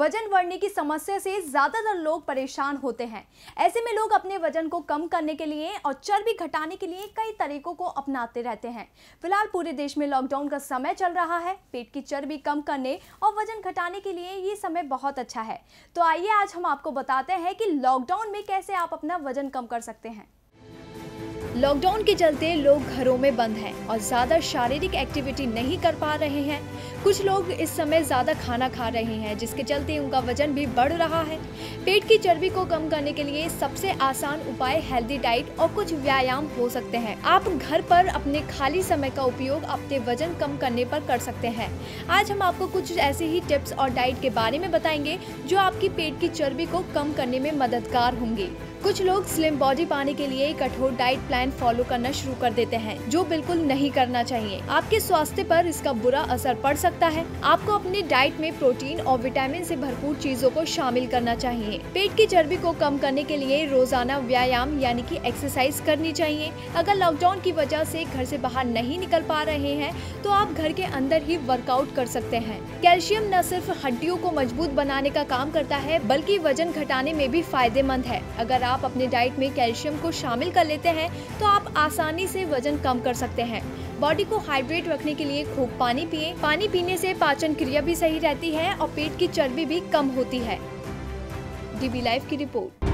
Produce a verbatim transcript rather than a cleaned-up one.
वजन बढ़ने की समस्या से ज्यादातर लोग परेशान होते हैं। ऐसे में लोग अपने वजन को कम करने के लिए और चर्बी घटाने के लिए कई तरीकों को अपनाते रहते हैं। फिलहाल पूरे देश में लॉकडाउन का समय चल रहा है। पेट की चर्बी कम करने और वजन घटाने के लिए ये समय बहुत अच्छा है। तो आइए आज हम आपको बताते हैं कि लॉकडाउन में कैसे आप अपना वजन कम कर सकते हैं। लॉकडाउन के चलते लोग घरों में बंद हैं और ज़्यादा शारीरिक एक्टिविटी नहीं कर पा रहे हैं। कुछ लोग इस समय ज़्यादा खाना खा रहे हैं, जिसके चलते उनका वजन भी बढ़ रहा है। पेट की चर्बी को कम करने के लिए सबसे आसान उपाय हेल्दी डाइट और कुछ व्यायाम हो सकते हैं। आप घर पर अपने खाली समय का उपयोग अपने वजन कम करने पर कर सकते हैं। आज हम आपको कुछ ऐसे ही टिप्स और डाइट के बारे में बताएंगे जो आपकी पेट की चर्बी को कम करने में मददगार होंगे। कुछ लोग स्लिम बॉडी पाने के लिए कठोर डाइट प्लान फॉलो करना शुरू कर देते हैं, जो बिल्कुल नहीं करना चाहिए। आपके स्वास्थ्य पर इसका बुरा असर पड़ सकता है। आपको अपने डाइट में प्रोटीन और विटामिन से भरपूर चीजों को शामिल करना चाहिए। पेट की चर्बी को कम करने के लिए रोजाना व्यायाम यानी कि एक्सरसाइज करनी चाहिए। अगर लॉकडाउन की वजह से घर से बाहर नहीं निकल पा रहे हैं तो आप घर के अंदर ही वर्कआउट कर सकते हैं। कैल्शियम न सिर्फ हड्डियों को मजबूत बनाने का काम करता है, बल्कि वजन घटाने में भी फायदेमंद है। अगर आप अपने डाइट में कैल्शियम को शामिल कर लेते हैं तो आप आसानी से वजन कम कर सकते हैं। बॉडी को हाइड्रेट रखने के लिए खूब पानी पिए। पानी पीने से पाचन क्रिया भी सही रहती है और पेट की चर्बी भी कम होती है। डीबी लाइव की रिपोर्ट।